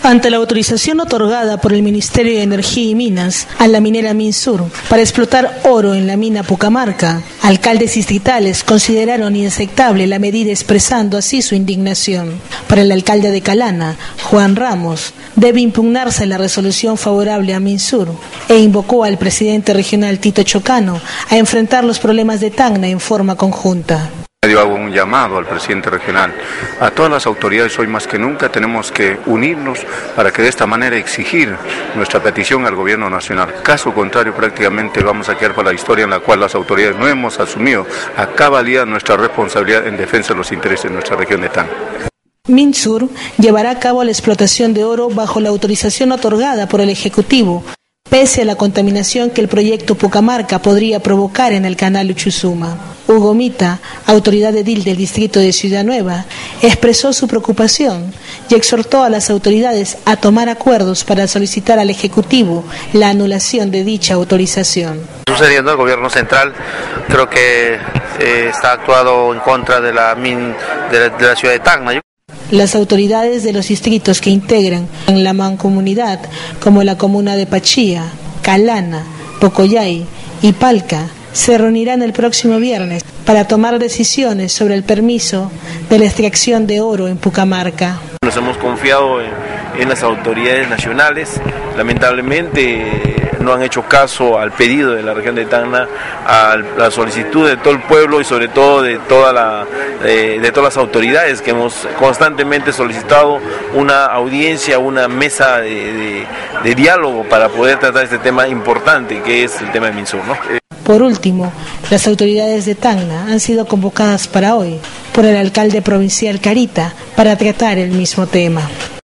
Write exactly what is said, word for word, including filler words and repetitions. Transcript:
Ante la autorización otorgada por el Ministerio de Energía y Minas a la minera Minsur para explotar oro en la mina Pucamarca, alcaldes distritales consideraron inaceptable la medida, expresando así su indignación. Para el alcalde de Calana, Juan Ramos, debe impugnarse la resolución favorable a Minsur e invocó al presidente regional Tito Chocano a enfrentar los problemas de Tacna en forma conjunta. Yo hago un llamado al presidente regional, a todas las autoridades. Hoy más que nunca tenemos que unirnos para que de esta manera exigir nuestra petición al gobierno nacional. Caso contrario, prácticamente vamos a quedar para la historia en la cual las autoridades no hemos asumido a cabalidad nuestra responsabilidad en defensa de los intereses de nuestra región de Tacna. Minsur llevará a cabo la explotación de oro bajo la autorización otorgada por el Ejecutivo, pese a la contaminación que el proyecto Pucamarca podría provocar en el canal Uchucuma. Hugo Mita, autoridad edil del distrito de Ciudad Nueva, expresó su preocupación y exhortó a las autoridades a tomar acuerdos para solicitar al Ejecutivo la anulación de dicha autorización. Sucediendo el gobierno central, creo que eh, está actuado en contra de la, min, de la, de la ciudad de Tacna. Las autoridades de los distritos que integran en la mancomunidad, como la comuna de Pachía, Calana, Pocoyay y Palca, se reunirán el próximo viernes para tomar decisiones sobre el permiso de la extracción de oro en Pucamarca. Nos hemos confiado en, en las autoridades nacionales, lamentablemente no han hecho caso al pedido de la región de Tacna, a la solicitud de todo el pueblo y sobre todo de, toda la, de, de todas las autoridades que hemos constantemente solicitado una audiencia, una mesa de, de, de diálogo para poder tratar este tema importante que es el tema de Minsur, ¿no? Por último, las autoridades de Tacna han sido convocadas para hoy por el alcalde provincial Carita para tratar el mismo tema.